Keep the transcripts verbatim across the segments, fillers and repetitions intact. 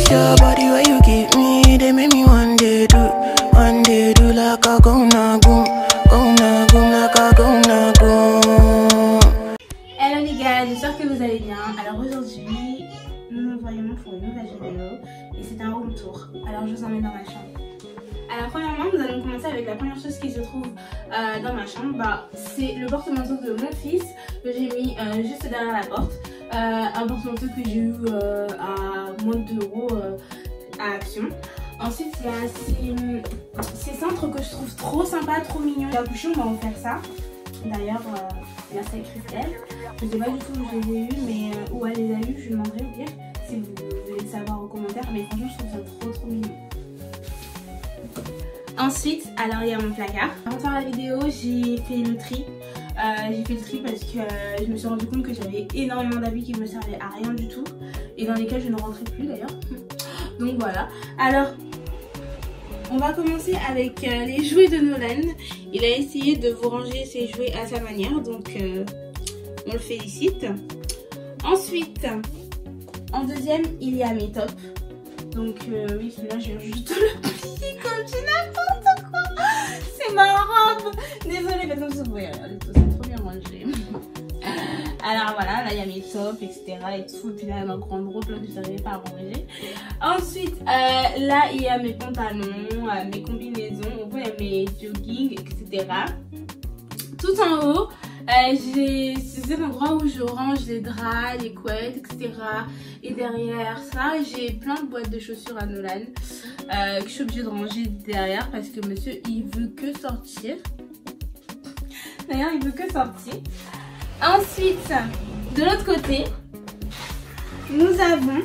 This your body where you give me, they make me one day do, one day do like a gonna boom, gonna boom like a gonna boom. Hello les gars, j'espère que vous allez bien. Alors aujourd'hui, nous nous voyons pour une nouvelle vidéo et c'est un room tour. Alors je vous emmène dans ma chambre. Alors premièrement, nous allons commencer avec la première chose qui se trouve euh, dans ma chambre. Bah, c'est le porte-manteau de mon fils que j'ai mis euh, juste derrière la porte. Euh, un porte-manteau que j'ai eu euh, à moins de deux euros euh, à Action. Ensuite, il y a ces, ces cintres que je trouve trop sympa, trop mignons. La bouchon, on va en faire ça. D'ailleurs, euh, merci à Christelle. Je ne sais pas du tout où je les ai eues, mais euh, où elle les a eues, je lui demanderai au pire si vous voulez le savoir en commentaire. Mais franchement, je trouve ça trop trop mignon. Ensuite, alors il y a mon placard. Avant de faire la vidéo, j'ai fait le tri. Euh, j'ai fait le tri parce que euh, je me suis rendu compte que j'avais énormément d'habits qui me servaient à rien du tout. Et dans lesquels je ne rentrais plus d'ailleurs. Donc voilà. Alors, on va commencer avec euh, les jouets de Nolan. Il a essayé de vous ranger ses jouets à sa manière. Donc, euh, on le félicite. Ensuite, en deuxième, il y a mes tops. Donc euh, oui, celui-là, je viens juste de le plier comme du n'importe quoi. C'est ma robe. Désolée, mais comme ça, vous voyez, regardez tout, c'est trop bien rangé. Alors voilà, là, il y a mes tops, et cetera. Et tout. Puis là, il y a ma grande robe là, que je n'arrivais pas à ranger. Ensuite, euh, là, il y a mes pantalons, euh, mes combinaisons. On voit, il y a mes jogging, et cetera. Tout en haut, Euh, j'ai cet endroit où je range les draps, les couettes, et cetera. Et derrière ça, j'ai plein de boîtes de chaussures à Nolan euh, que je suis obligée de ranger derrière parce que monsieur, il veut que sortir. D'ailleurs, il veut que sortir. Ensuite, de l'autre côté, nous avons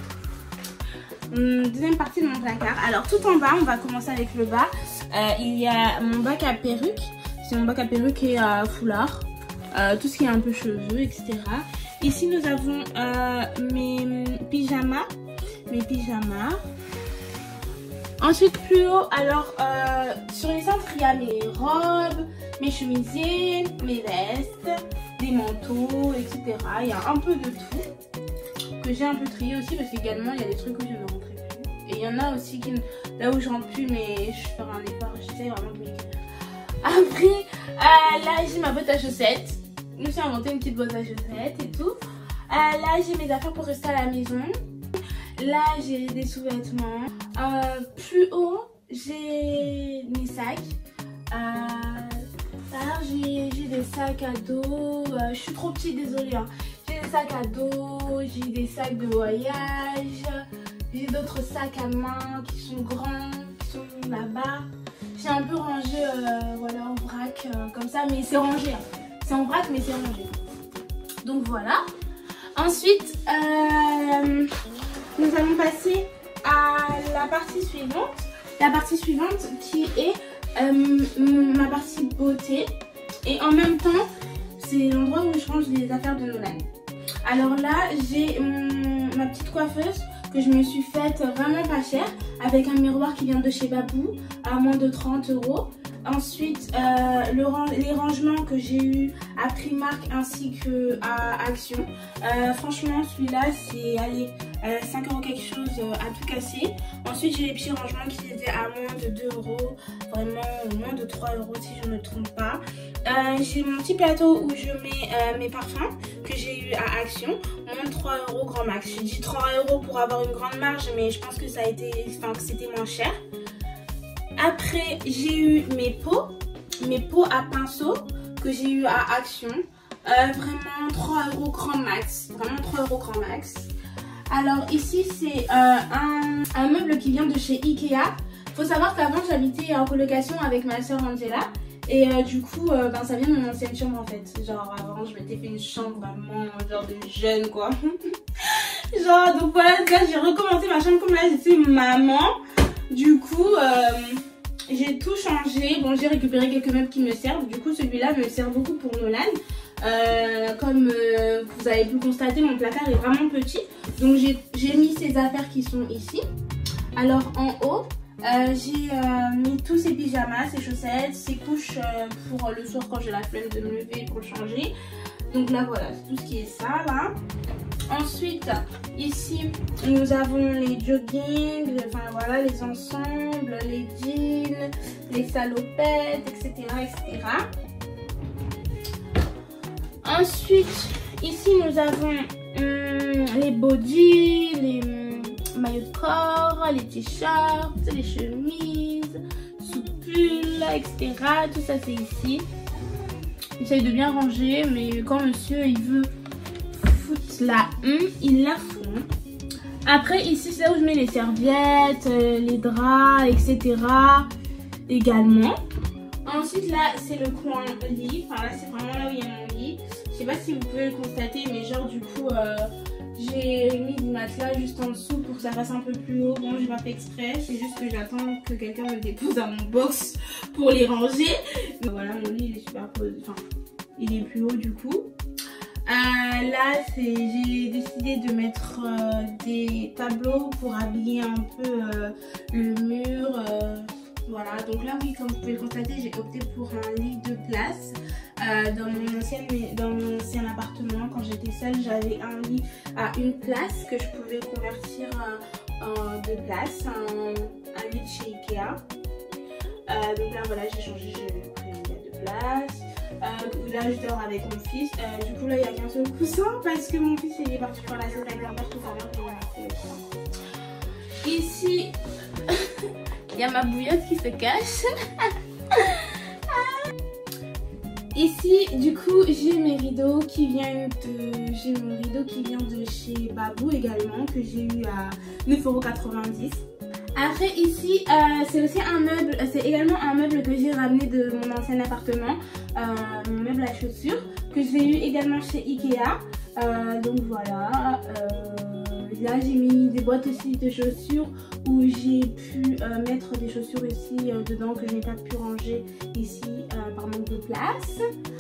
une deuxième partie de mon placard. Alors, tout en bas, on va commencer avec le bas. Euh, il y a mon bac à perruque. C'est mon bac à perruque et à foulard. Euh, tout ce qui est un peu cheveux, et cetera. Ici, nous avons euh, mes pyjamas. Mes pyjamas. Ensuite, plus haut, alors, euh, sur les centres, il y a mes robes, mes chemisiers, mes vestes, des manteaux, et cetera. Il y a un peu de tout que j'ai un peu trié aussi parce qu'également, il y a des trucs où je ne rentrais plus. Et il y en a aussi qui, là où je rentre plus, mais je ferai un effort. J'essaie vraiment de m'écrire. Après, euh, là, j'ai ma boîte à chaussettes. Je me suis inventé une petite boîte à chaussettes et tout. Euh, là, j'ai mes affaires pour rester à la maison. Là, j'ai des sous-vêtements. Euh, plus haut, j'ai mes sacs. Euh, alors, j'ai des sacs à dos. Euh, je suis trop petite, désolée. Hein. J'ai des sacs à dos, j'ai des sacs de voyage. J'ai d'autres sacs à main qui sont grands, qui sont là-bas. J'ai un peu rangé euh, voilà, en vrac, euh, comme ça, mais c'est rangé. Hein. C'est en vrac, mais c'est rangé. Donc voilà. Ensuite, euh, nous allons passer à la partie suivante. La partie suivante qui est euh, ma partie beauté. Et en même temps, c'est l'endroit où je range les affaires de Nolan. Alors là, j'ai ma petite coiffeuse que je me suis faite vraiment pas cher avec un miroir qui vient de chez Babou à moins de trente euros. Ensuite, euh, le rang, les rangements que j'ai eu à Primark ainsi que à Action. Euh, franchement, celui-là, c'est allez, euh, cinq euros quelque chose euh, à tout casser. Ensuite, j'ai les petits rangements qui étaient à moins de deux euros, vraiment moins de trois euros si je ne me trompe pas. Euh, j'ai mon petit plateau où je mets euh, mes parfums que j'ai eu à Action, moins de trois euros grand max. J'ai dit trois euros pour avoir une grande marge, mais je pense que ça a été, enfin, que c'était moins cher. Après, j'ai eu mes pots, mes pots à pinceau que j'ai eu à Action. Euh, vraiment trois euros grand max. Vraiment trois euros grand max. Alors ici, c'est euh, un, un meuble qui vient de chez Ikea. Faut savoir qu'avant, j'habitais en colocation avec ma soeur Angela. Et euh, du coup, euh, ben, ça vient de mon ancienne chambre en fait. Genre avant, je m'étais fait une chambre vraiment genre de jeune quoi. Genre, donc voilà, là j'ai recommencé ma chambre comme là, j'étais maman. Du coup, euh, j'ai tout changé. Bon, j'ai récupéré quelques meubles qui me servent. Du coup, celui-là me sert beaucoup pour Nolan. Euh, comme euh, vous avez pu le constater, mon placard est vraiment petit. Donc, j'ai mis ces affaires qui sont ici. Alors, en haut, euh, j'ai euh, mis tous ces pyjamas, ces chaussettes, ces couches euh, pour le soir quand j'ai la flemme de me lever pour changer. Donc là, voilà, c'est tout ce qui est ça, là. Ensuite, ici, nous avons les joggings, enfin voilà, les ensembles, les jeans, les salopettes, et cetera, et cetera. Ensuite, ici, nous avons hum, les bodys, les hum, maillots de corps, les t-shirts, les chemises, sous-pulls, et cetera. Tout ça, c'est ici. J'essaye de bien ranger, mais quand monsieur, il veut foutre la hum, il la fout. Après, ici, c'est là où je mets les serviettes, euh, les draps, et cetera. Également. Ensuite, là, c'est le coin lit. Enfin, là, c'est vraiment là où il y a mon lit. Je sais pas si vous pouvez le constater, mais genre, du coup, euh, j'ai mis du matelas juste en dessous pour que ça fasse un peu plus haut. Bon, j'ai pas fait exprès. C'est juste que j'attends que quelqu'un me dépose à mon box pour les ranger. Mais voilà, mon lit, il est super posé. Enfin, il est plus haut, du coup. Euh, là, j'ai décidé de mettre euh, des tableaux pour habiller un peu euh, le mur. Euh, voilà, donc là, oui, comme vous pouvez le constater, j'ai opté pour un lit de place. Euh, dans, mon ancien, dans mon ancien appartement, quand j'étais seule, j'avais un lit à une place que je pouvais convertir euh, en deux places, un, un lit de chez Ikea. Euh, donc là, voilà, j'ai changé, j'ai pris un lit à deux places. Euh, là je dors avec mon fils, euh, du coup là il n'y a qu'un seul coussin parce que mon fils il est parti faire la sieste avec la mère tout à l'heure. Ici il y a ma bouillotte qui se cache. Ici du coup j'ai mes rideaux qui viennent de j'ai mon rideau qui vient de chez Babou également, que j'ai eu à neuf euros quatre-vingt-dix. Après ici, euh, c'est aussi un meuble, c'est également un meuble que j'ai ramené de mon ancien appartement, euh, mon meuble à chaussures, que j'ai eu également chez Ikea. Euh, donc voilà, euh, là j'ai mis des boîtes aussi de chaussures où j'ai pu euh, mettre des chaussures ici euh, dedans que je n'ai pas pu ranger ici euh, par manque de place.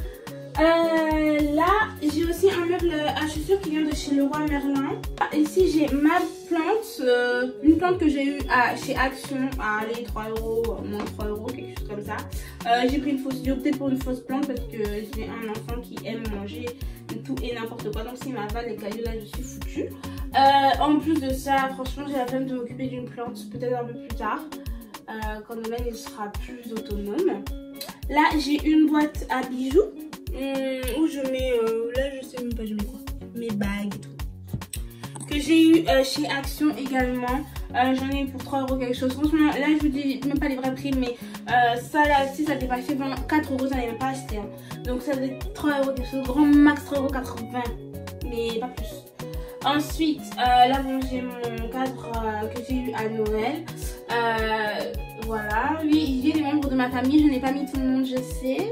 Euh, là j'ai aussi un meuble à chaussures qui vient de chez Leroy Merlin. Ici j'ai ma plante, euh, une plante que j'ai eu à, chez Action à aller trois euros, moins trois euros, quelque chose comme ça. Euh, j'ai pris une fausse, j'ai opté pour une fausse plante parce que j'ai un enfant qui aime manger tout et n'importe quoi, donc s'il m'avale les cailloux là je suis foutue. Euh, en plus de ça, franchement j'ai la peine de m'occuper d'une plante peut-être un peu plus tard, euh, quand Noël il sera plus autonome. Là j'ai une boîte à bijoux. Hum, où je mets, euh, là je sais même pas je mets quoi, mes bagues et tout, que j'ai eu euh, chez Action également. Euh, j'en ai eu pour trois euros quelque chose. Franchement là je vous dis même pas les vrais prix, mais euh, ça là si ça dépassait quatre euros ça n'avait même pas acheté hein. Donc ça faisait trois euros quelque chose, grand max trois euros quatre-vingts, mais pas plus. Ensuite euh, là bon j'ai mon cadre euh, que j'ai eu à Noël. euh, Voilà, oui j'ai des membres de ma famille, je n'ai pas mis tout le monde je sais.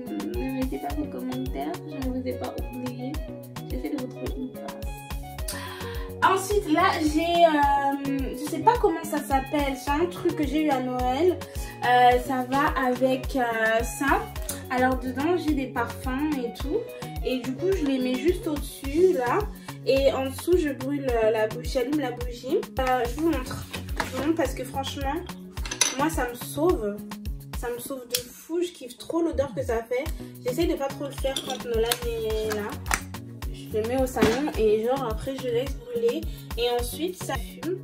Pas vos commentaires, je ne vous ai pas oublié, j'essaie de vous trouver une place. Ensuite là j'ai euh, je sais pas comment ça s'appelle, c'est un truc que j'ai eu à Noël, euh, ça va avec euh, ça. Alors dedans j'ai des parfums et tout, et du coup je les mets juste au dessus là, et en dessous je brûle la bougie, j'allume la bougie. euh, je vous montre je vous montre parce que franchement moi ça me sauve. Ça me sauve de fou, je kiffe trop l'odeur que ça fait. J'essaie de pas trop le faire quand Nolan est là. Je le mets au salon et genre après je laisse brûler. Et ensuite ça fume.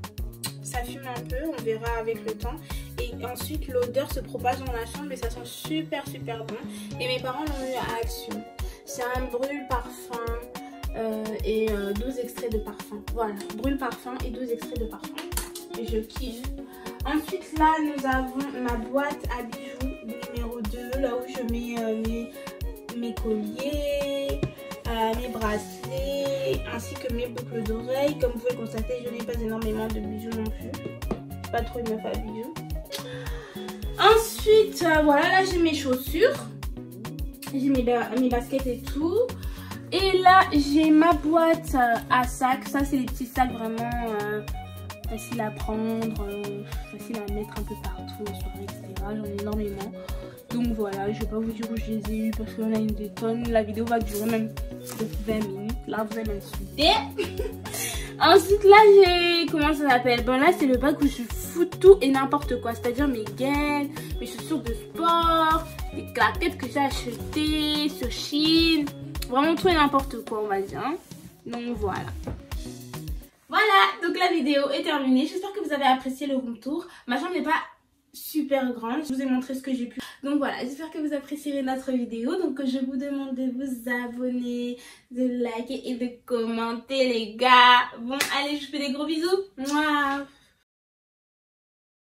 Ça fume un peu, on verra avec le temps. Et ensuite l'odeur se propage dans la chambre et ça sent super super bon. Et mes parents l'ont eu à Action. C'est un brûle parfum euh, et euh, douze extraits de parfum. Voilà, brûle parfum et douze extraits de parfum. Et je kiffe. Ensuite là nous avons ma boîte à bijoux numéro deux, là où je mets euh, mes, mes colliers, euh, mes bracelets ainsi que mes boucles d'oreilles. Comme vous pouvez le constater, je n'ai pas énormément de bijoux non plus, je suis pas trop une meuf à bijoux. Ensuite euh, voilà, là j'ai mes chaussures, j'ai mes, mes baskets et tout. Et là j'ai ma boîte euh, à sacs, ça c'est les petits sacs vraiment euh, facile à prendre, euh, facile à mettre un peu partout en soirée, et cetera. J'en ai énormément. Donc voilà, je vais pas vous dire où je les ai eu parce qu'on a une des tonnes. La vidéo va durer même vingt minutes. Là, vous allez m'insulter. Ensuite, là, j'ai... Comment ça s'appelle? Bon, là, c'est le bac où je fous tout et n'importe quoi. C'est-à-dire mes gaines, mes chaussures de sport, les claquettes que j'ai achetées sur Chine. Vraiment tout et n'importe quoi, on va dire. Donc voilà. Voilà, donc la vidéo est terminée. J'espère que vous avez apprécié le room tour. Ma chambre n'est pas super grande. Je vous ai montré ce que j'ai pu. Donc voilà, j'espère que vous apprécierez notre vidéo. Donc je vous demande de vous abonner, de liker et de commenter les gars. Bon, allez, je vous fais des gros bisous. Mouah.